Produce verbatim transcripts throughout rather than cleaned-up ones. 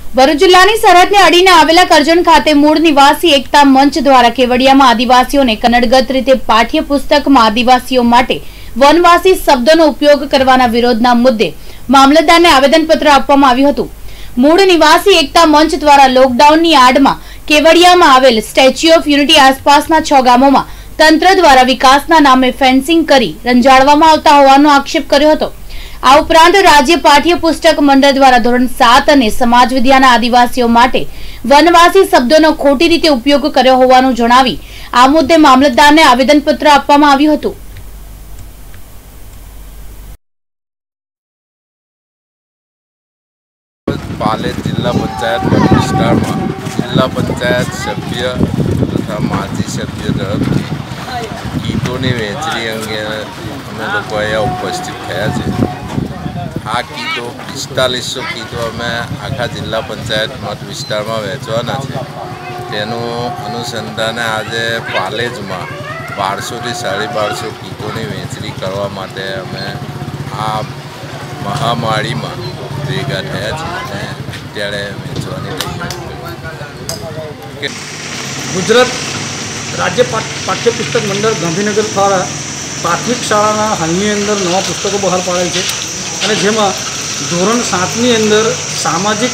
ભરૂચ જિલ્લાની સરહદને અડીને આવેલા કરજણ ખાતે મૂળ નિવાસી એકતા મંચ દ્વારા કેવડિયામાં આદિવાસીઓને કન્નડગત રીતે પાઠ્યપુસ્તકમાં આદિવાસીઓ માટે વનવાસી શબ્દોનો ઉપયોગ કરવાના વિરોધના મુદ્દે મામલતદારને આવેદનપત્ર આપવામાં આવ્યું હતું। મૂળ નિવાસી એકતા મંચ દ્વારા લોકડાઉનની આડમાં કેવડિયામાં આવેલ સ્ટેચ્યુ ઓફ યુનિટી આસપાસના છ ગામોમાં તંત્ર દ્વારા વિકાસના નામે ફેન્સિંગ કરી રંજાડવામાં આવતા હોવાનો આક્ષેપ કર્યો હતો। આ ઉપરાંત રાજ્ય પાઠ્યપુસ્તક મંડળ દ્વારા ધોરણ સાત અને સમાજ વિદ્યાના આદિવાસીઓ માટે વનવાસી શબ્દોનો ખોટી રીતે ઉપયોગ કર્યો હોવાનું જણાવી આ મુદ્દે મામલતદારને આવેદનપત્ર આપવામાં આવ્યું હતું। पालेज जिला पंचायत विस्तार में जिला पंचायत सभ्य तथा माजी सभ्य तरफ कीटों वहेंचणी अंगे अमे लोग अहींया उपस्थित थया छे। आ कीटो पिस्तालीस सौ कीटो अमे आखा जिला पंचायत मत विस्तार में वहेंचवाना छे। तेनुं अनुसंधाने आज पालेज में बारसो थी साढ़ी बारसो कीटों वहेंचणी करवा माटे अमे आ महामारी में भेगा थया छे। त्यारे वेचवानी गुजरात राज्य पाठ्यपुस्तक मंडल गांधीनगर द्वारा प्राथमिक शाळाना हालनी अंदर नवा पुस्तकों बहार पाड़ेल छे अने जेमां धोरण सातनी अंदर सामाजिक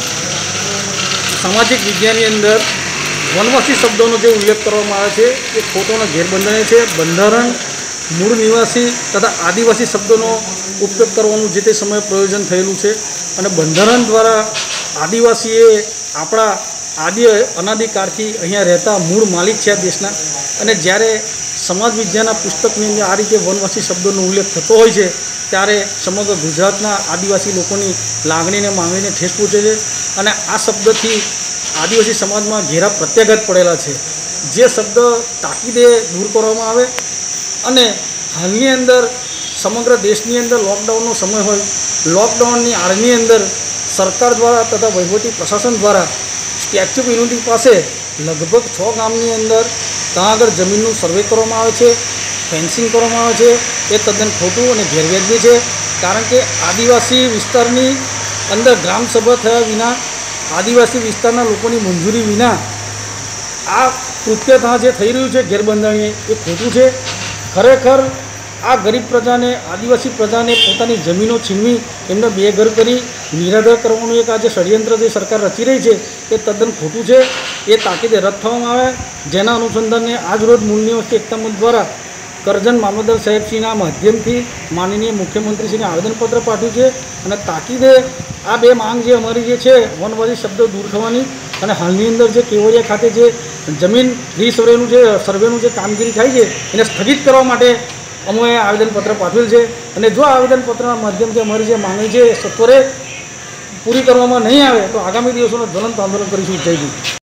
सामाजिक विज्ञाननी अंदर वनवासी शब्दों जो उल्लेख करवामां आवे छे ए खोटोना गैरबंधने छे। बंधारण मूळ निवासी तथा आदिवासी शब्दों उपयोग करवानुं जे ते समय प्रयोजन थयेलुं छे अने बंधारण द्वारा आदिवासीए आपणा आदि अनादिकाळथी अहींया रहता मूळ मालिक छे देशना अने ज्यारे समाज विज्ञानना पुस्तकनी अंदर आ रीते वनवासी शब्दोनो उल्लेख थतो होय छे त्यारे समग्र गुजरातना आदिवासी लोकोनी लागणीने मांगणीने ठेस पहोंचे छे अने आ शब्दथी आदिवासी समाजमां घेरा प्रत्याघात पड़ेला छे। जे शब्द ताकीदे दूर करवामां आवे अने हालनी अंदर समग्र देशनी अंदर लॉकडाउननो समय होय लॉकडाउननी आड़नी अंदर सरकार द्वारा तथा वहीवटी प्रशासन द्वारा स्टेच्यू ऑफ यूनिटी पास लगभग छ गामनी अंदर ત્યાં આગળ જમીનનું સર્વે કરવામાં આવે છે, ફેન્સિંગ કરવામાં આવે છે। એ તદ્દન ખોટું અને ગેરવ્યાજબી છે કારણ કે આદિવાસી વિસ્તારની અંદર ગ્રામસભા થયા વિના આદિવાસી વિસ્તારના લોકોની મંજૂરી વિના આ કૃત્ય ત્યાં જે થઈ રહ્યું છે ગેરબંધારણીય એ ખોટું છે। ખરેખર आ गरीब प्रजा ने आदिवासी प्रजा ने पोतानी जमीनों छीनवी एमने बेघर करी निराधार करवानुं एक आज षड्यंत्र जे सरकार रची रही है ये तद्दन खोटुं छे। ए ताकीदे रद्द थवामां आवे जेना अनुसंधाने आज रोज मूळ निवासी एकता मंच द्वारा करजन मामलतदार साहेबश्रीना माध्यमथी माननीय मुख्यमंत्रीश्रीने आवेदनपत्र पाठव्युं छे अने ताकीदे आ बे मांग जे अमारी जे छे वनवासी शब्द दूर थवानी अने हालनी अंदर जे केवड़िया खाते जे जमीन रीसर्वेनुं जे सर्वेनुं जे कामगीरी थाय छे एने स्थगित करवा माटे अमे आवेदनपत्र पाठवेल है और जो आवेदनपत्र माध्यम से अमरी जो मांगणी है सत्वरे पूरी करवामां नहीं आवे तो आगामी दिवसों ज्वलंत आंदोलन करीशुं। जय हिंद।